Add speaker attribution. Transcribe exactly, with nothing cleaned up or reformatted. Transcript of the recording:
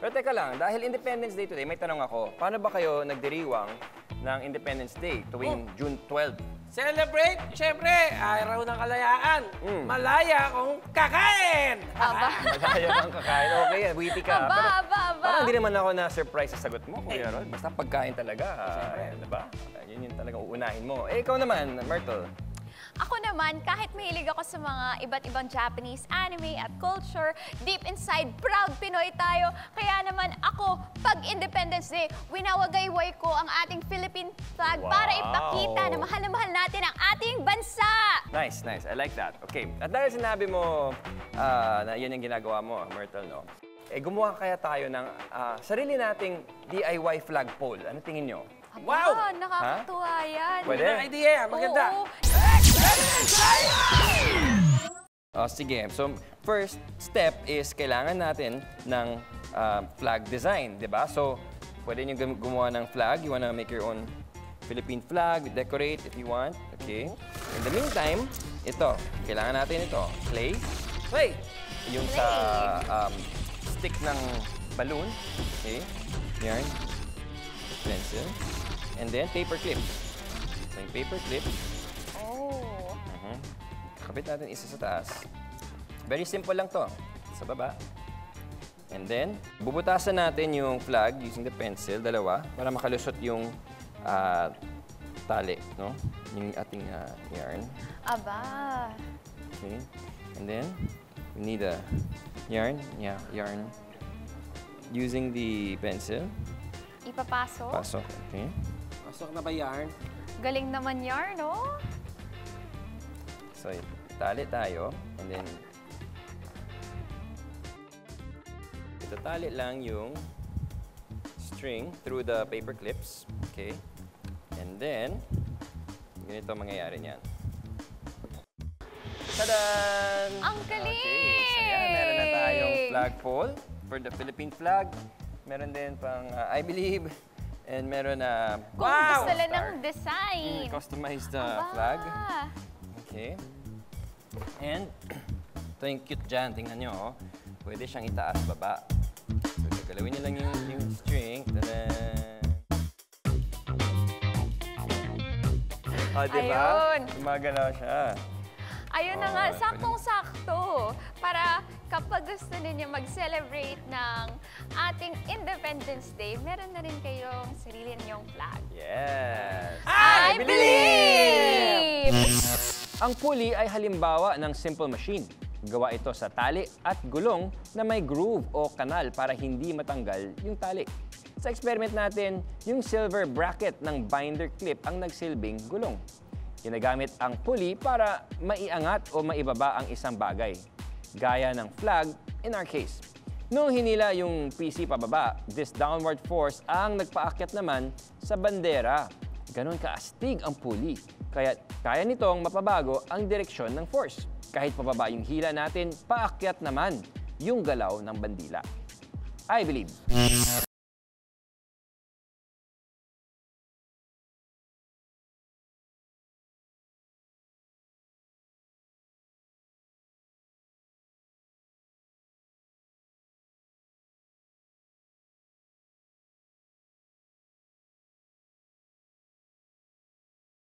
Speaker 1: Pero teka lang, dahil Independence Day today, may tanong ako, paano ba kayo nagdiriwang ng Independence Day tuwing oh. June twelfth?
Speaker 2: Celebrate, syempre, araw ng kalayaan. Mm. Malaya kung kakain!
Speaker 3: Aba.
Speaker 1: Malaya kung kakain. Okay, witty ka.
Speaker 3: Aba,
Speaker 1: Pero,
Speaker 3: aba, aba.
Speaker 1: Parang hindi naman ako na-surprise sa sagot mo, Kuya Rod. Basta pagkain talaga, uh, diba? Yun yung talagang uunahin mo. Eh, ikaw naman, Myrtle.
Speaker 3: Ako naman, kahit mahilig ako sa mga iba't ibang Japanese anime at culture, deep inside, proud Pinoy tayo. Kaya naman ako, pag Independence Day, winawagayway ko ang ating Philippine flag wow. para ipakita na mahal na mahal natin ang ating bansa.
Speaker 1: Nice, nice. I like that. Okay. At dahil sinabi mo uh, na yun yung ginagawa mo, Myrtle, no? Eh, gumawa kaya tayo ng uh, sarili nating D I Y flagpole. Ano tingin nyo?
Speaker 3: Wow! Ah, nakakatuwa yan.
Speaker 1: Pwede?
Speaker 2: Idea, maganda.
Speaker 3: Oo.
Speaker 1: Oh, sige. So, first step is kailangan natin ng uh, flag design, di ba? So, pwede nyo gumawa ng flag. You wanna make your own Philippine flag, decorate if you want. Okay. In the meantime, ito. Kailangan natin ito. Clay.
Speaker 2: Clay.
Speaker 1: Yung sa um, stick ng balloon. Okay. Yarn. Pencil. And then, paper clip. So, yung paper clip.
Speaker 3: Oh.
Speaker 1: Uh-huh. Kapit natin isa sa taas. Very simple lang to. Sa baba. And then, bubutasan natin yung flag using the pencil, dalawa, para makalusot yung uh, tali, no? Yung ating uh, yarn.
Speaker 3: Aba.
Speaker 1: Okay. And then, we need a yarn. Yeah, yarn. Using the pencil.
Speaker 3: Ipapasok.
Speaker 1: Pasok. Okay.
Speaker 2: Pasok na ba yarn?
Speaker 3: Galing naman yarn, no?
Speaker 1: So, tali tayo. And then, itatali lang yung string through the paper clips. Okay. And then, ganito mangyayari niyan. Tadan!
Speaker 3: Ang galing!
Speaker 1: Okay. So, yan. Meron na tayong flagpole for the Philippine flag. Meron din pang uh, iBilib. And meron na... Uh,
Speaker 3: Kung wow! gusto lang ng design.
Speaker 1: Mm, customized uh, flag. Okay. And, ito yung cute dyan. Tingnan nyo, oh. Pwede siyang itaas, baba. So, galawin nyo lang yung, yung string. Tadan! Oh, diba?
Speaker 3: Ayun.
Speaker 1: Gumagalaw siya.
Speaker 3: Ayun na nga, saktong-sakto. Para kapag gusto ninyo mag-celebrate ng ating Independence Day, meron na rin kayong sarili ninyong flag.
Speaker 1: Yes!
Speaker 3: I believe!
Speaker 1: Ang pulley ay halimbawa ng simple machine. Gawa ito sa tali at gulong na may groove o kanal para hindi matanggal yung tali. Sa experiment natin, yung silver bracket ng binder clip ang nagsilbing gulong. Ginagamit ang pulley para maiangat o maibaba ang isang bagay, gaya ng flag in our case. Nung hinila yung P C pababa, this downward force ang nagpaakyat naman sa bandera. Ganon kaastig ang pulley, kaya kaya nitong mapabago ang direksyon ng force. Kahit pababa yung hila natin, paakyat naman yung galaw ng bandila. I believe.